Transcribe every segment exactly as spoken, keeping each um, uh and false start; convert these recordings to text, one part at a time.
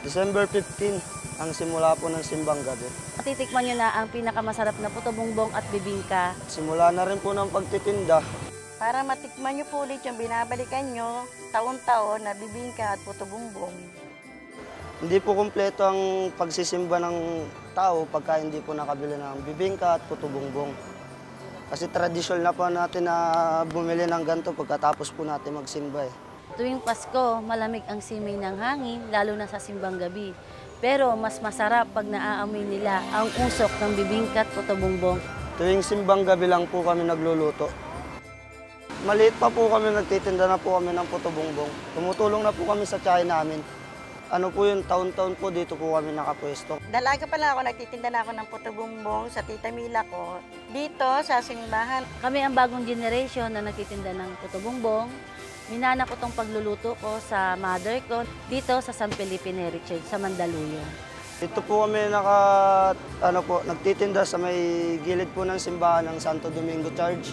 December fifteenth ang simula po ng simbang gabi. Titikman nyo na ang pinakamasarap na puto bongbong at bibingka. Simula na rin po ng pagtitinda. Para matikman nyo po ulit yung binabalikan nyo taon-taon na bibingka at puto bongbong. Hindi po kumpleto ang pagsisimba ng tao pagka hindi po nakabili ng bibingka at puto bongbong. Kasi tradisyon na po natin na bumili ng ganito pagkatapos po natin magsimba eh. Tuwing Pasko, malamig ang simoy ng hangin, lalo na sa simbang gabi. Pero mas masarap pag naaamoy nila ang usok ng bibingka at puto bongbong. Tuwing simbang gabi lang po kami nagluluto. Maliit pa po kami, nagtitinda na po kami ng puto bongbong. Tumutulong na po kami sa tiyahin namin. Ano po yun, taon-taon po dito po kami nakapwesto. Dalaga pa lang ako, nagtitinda na ako ng puto bongbong sa Tita Mila ko. Dito sa simbahan. Kami ang bagong generation na nagtitinda ng puto bongbong. Minana ko tong pagluluto ko sa mother ko dito sa San Felipe Neri Church sa Mandaluyong. Dito po kami naka, ano po, nagtitinda sa may gilid po ng simbahan ng Santo Domingo Church.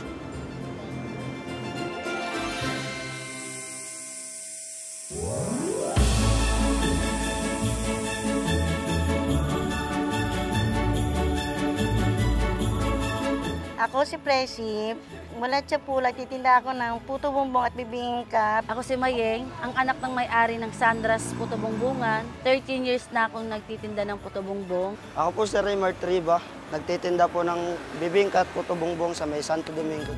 Ako si Presi, mula sa Pula, titinda ako ng puto bongbong at bibingka. Ako si Mayeng, ang anak ng may-ari ng Sandra's Puto Bongbongan. thirteen years na akong nagtitinda ng puto bongbong. Ako po si Raymar Triba, nagtitinda po ng bibingka at puto bongbong sa may Santo Domingo.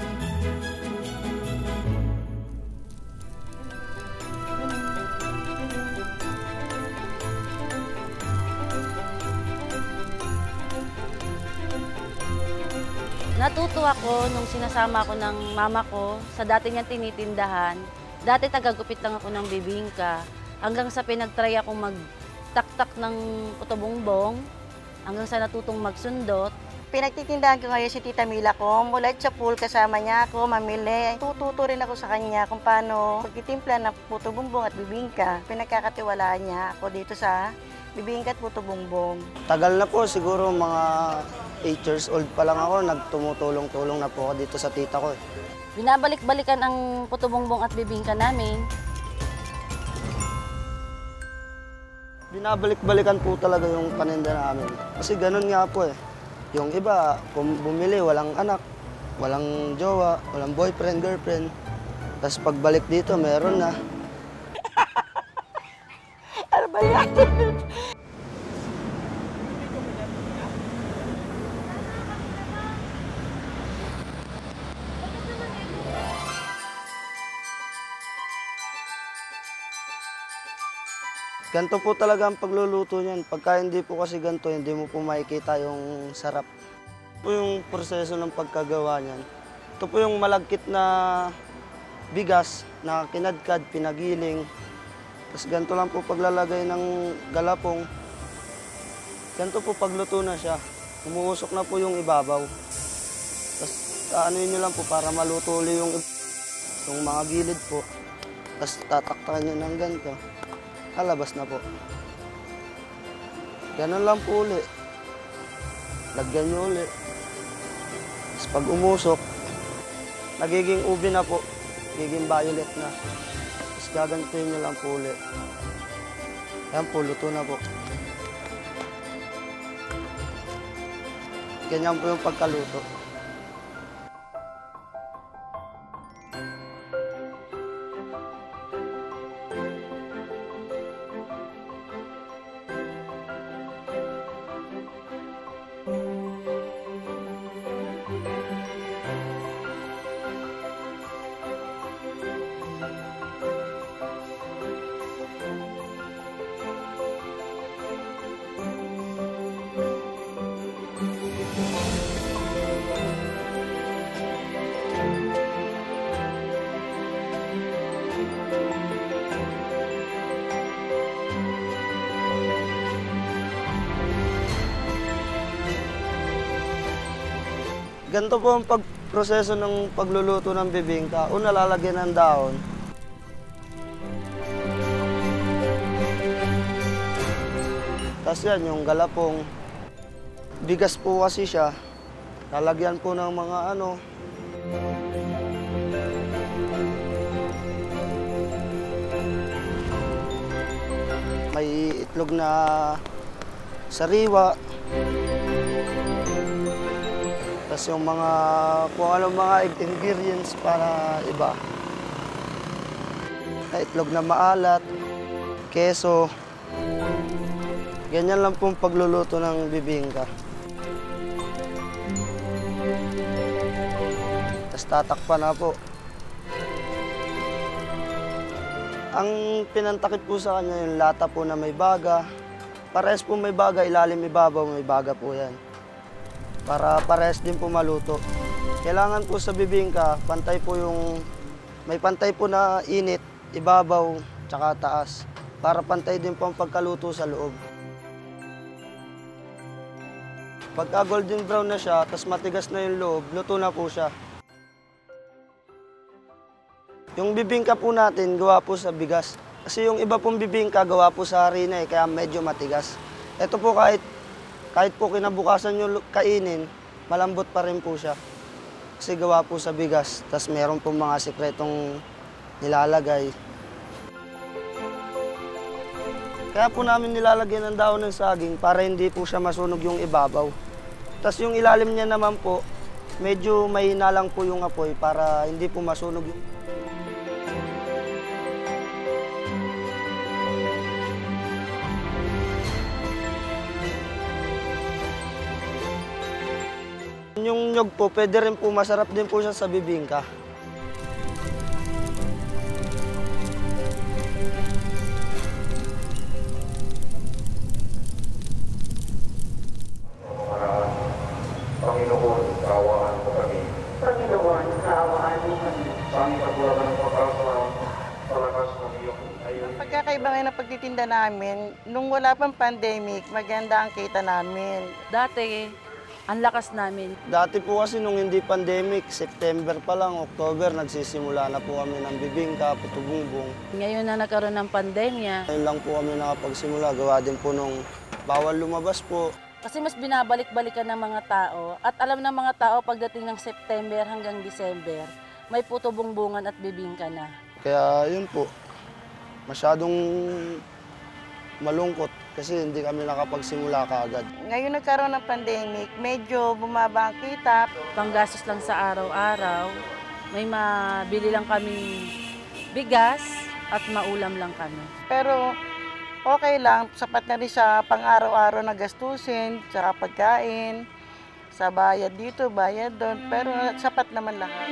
Natuto ako nung sinasama ko ng mama ko sa dati niyang tinitindahan. Dati tagagupit lang ako ng bibingka. Hanggang sa pinag-try akong mag-tak-tak ng puto bongbong. Hanggang sa natutong magsundot. Pinagtitindahan ko ngayon si Tita Mila ko. Mula sa pool, kasama niya ako, mamili. Tututo rin ako sa kanya kung paano magtitimpla ng puto bongbong at bibingka. Pinagkakatiwalaan niya ako dito sa bibingka at puto bongbong. Tagal na po, siguro mga eight years old pa lang ako, nagtumutulong-tulong na po ako dito sa tita ko. Binabalik-balikan ang puto bongbong at bibingka namin. Binabalik-balikan po talaga yung paninda namin. Kasi ganun nga po eh. Yung iba, kung bumili, walang anak, walang jowa, walang boyfriend, girlfriend. Tapos pagbalik dito, meron na. Ano ba yan? Ganito po talaga ang pagluluto niyan. Pagka hindi po kasi ganito, hindi mo po makikita yung sarap. Ito po yung proseso ng pagkagawa niyan. Ito po yung malagkit na bigas na kinadkad, pinagiling. Tapos ganito lang po paglalagay ng galapong. Ganito po pagluto na siya. Umuusok na po yung ibabaw. Tapos aanuin nyo lang po para maluto ulit yung, yung mga gilid po. Tapos tataktakan nyo ng ganito. Kalabas na po. Ganun lang po ulit. Lagyan nyo ulit. Tapos pag umusok, nagiging ube na po. Nagiging violet na. Tapos gagantuin nyo lang po ulit. Yan po, luto na po. Ganyan po yung pagkaluto. Ganito po ang pagproseso ng pagluluto ng bibingka. Una, lalagyan ng dahon. Tapos yan, yung galapong. Bigas po kasi siya. Lalagyan po ng mga ano. May itlog na sariwa. Tapos yung mga, kung anong mga ingredients para iba. Na itlog na maalat, keso. Ganyan lang pong pagluluto ng bibingka. Tapos tatakpan na po. Ang pinantakip po sa kanya yung lata po na may baga. Parehas po may baga, ilalim ibabaw, may baga po yan. Para parehas din po maluto. Kailangan po sa bibingka, pantay po yung, may pantay po na init, ibabaw, tsaka taas. Para pantay din po ang pagkaluto sa loob. Pagka golden brown na siya, tapos matigas na yung loob, luto na po siya. Yung bibingka po natin, gawa po sa bigas. Kasi yung iba pong bibingka, gawa po sa harina eh, kaya medyo matigas. Ito po kahit, kahit po kinabukasan yung kainin, malambot pa rin po siya. Kasi gawa po sa bigas, tapos meron po mga sikretong nilalagay. Kaya po namin nilalagyan ng dahon ng saging para hindi po siya masunog yung ibabaw. Tapos yung ilalim niya naman po, medyo mahina lang po yung apoy para hindi po masunog yung... Yung nyog po, pwede rin po, masarap din po siya sa bibingka. Panginoon, kaawaan mo kami. Panginoon, kaawaan mo kami. Sa aming kakulangan ng pag-asa, palakas ng iyong ayon. Pagkakaiba ngayon ng pagtitinda namin, nung wala pang pandemic, maganda ang kita namin. Dati, ang lakas namin. Dati po kasi nung hindi pandemic, September pa lang, October, nagsisimula na po kami ng bibingka, puto bumbong. Ngayon na nagkaroon ng pandemya, Ngayon lang po kami nakapagsimula, gawa din po nung bawal lumabas po. kasi mas binabalik-balikan ng mga tao at alam ng mga tao pagdating ng September hanggang December, may puto bumbungan at bibingka na. Kaya yun po, masyadong malungkot kasi hindi kami nakapagsimula kaagad. Ngayon nagkaroon ng pandemic, medyo bumaba ang kita. Panggastos lang sa araw-araw, may mabili lang kami bigas at maulam lang kami. Pero okay lang, sapat na rin sa pang-araw-araw na gastusin, sa pagkain, sa bayad dito, bayad doon, pero sapat naman lahat.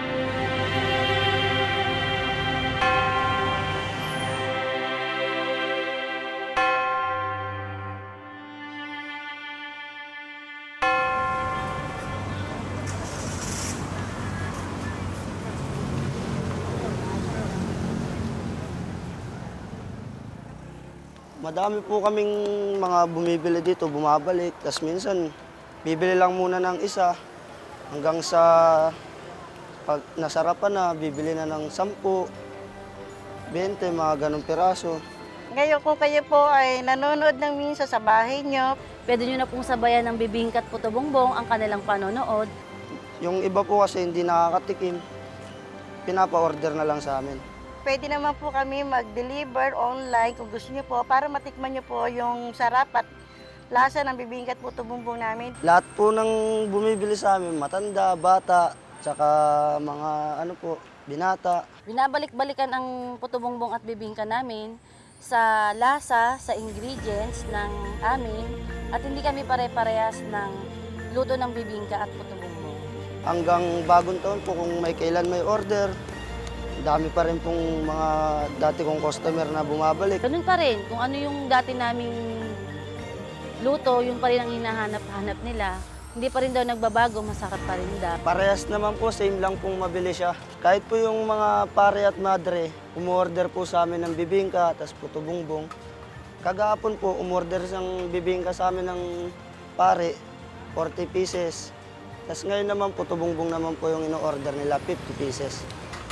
Madami po kaming mga bumibili dito, bumabalik. Tapos minsan, bibili lang muna ng isa hanggang sa pag nasarapan na, bibili na ng sampu, bente, mga ganong piraso. Ngayon kung kayo po ay nanonood ng minsan sa bahay nyo, Pwede nyo na pong sabayan ng bibingka at puto bumbong ang kanilang panonood. Yung iba po kasi hindi nakakatikim, pinapa-order na lang sa amin. pwede naman po kami mag-deliver online kung gusto nyo po para matikman nyo po yung sarap at lasa ng bibingka at puto bumbong namin. Lahat po ng bumibili sa amin, matanda, bata, tsaka mga ano po, binata. Binabalik-balikan ang puto bumbong at bibingka namin sa lasa, sa ingredients ng amin at hindi kami pare-parehas ng luto ng bibingka at puto bumbong. Hanggang bagong taon po kung may kailan may order, dami pa rin pong mga dati kong customer na bumabalik. Ganun pa rin, kung ano yung dati naming luto, yung pa rin ang hinahanap-hanap nila. Hindi pa rin daw nagbabago, masarap pa rin daw. Parehas naman po, same lang pong mabili siya. Kahit po yung mga pare at madre, umorder po sa amin ng bibingka, tas puto bumbong. Kagahapon po, umorder siyang bibingka sa amin ng pare, forty pieces. Tas ngayon naman, puto bumbong naman po yung ino-order nila, fifty pieces.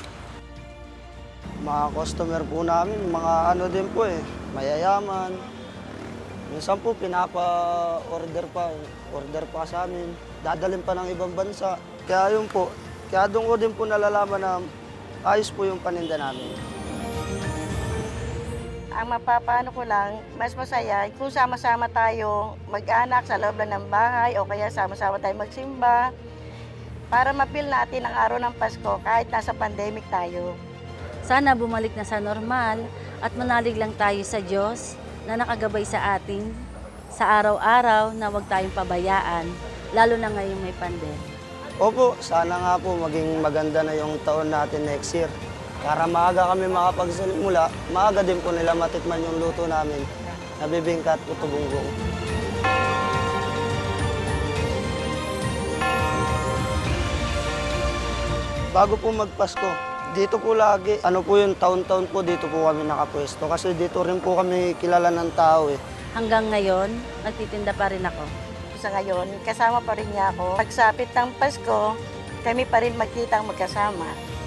Mga customer po namin, mga ano din po eh, mayayaman. Minsan po, pinapa-order pa, order pa sa amin. Dadalhin pa ng ibang bansa. Kaya yun po, kaya doon ko din po nalalaman na ayos po yung paninda namin. Ang mapapaano ko lang, mas masaya kung sama-sama tayo mag-anak sa loob lang ng bahay o kaya sama-sama tayo magsimba para mapil natin ang araw ng Pasko kahit nasa pandemic tayo. Sana bumalik na sa normal at manalig lang tayo sa Diyos na nakagabay sa atin sa araw-araw na huwag tayong pabayaan, lalo na ngayong may pandemic. Opo, sana nga po maging maganda na yung taon natin next year. Para maaga kami makapagsimula, maaga din po nila matikman yung luto namin na bibingka at puto bumbong. Bago po magpasko, dito po lagi, ano po yung taon-taon po dito po kami nakapwesto kasi dito rin po kami kilala ng tao eh. Hanggang ngayon, nagtitinda pa rin ako. Sa ngayon, kasama pa rin niya ako. Pagsapit ng Pasko, kami pa rin magkitang magkasama.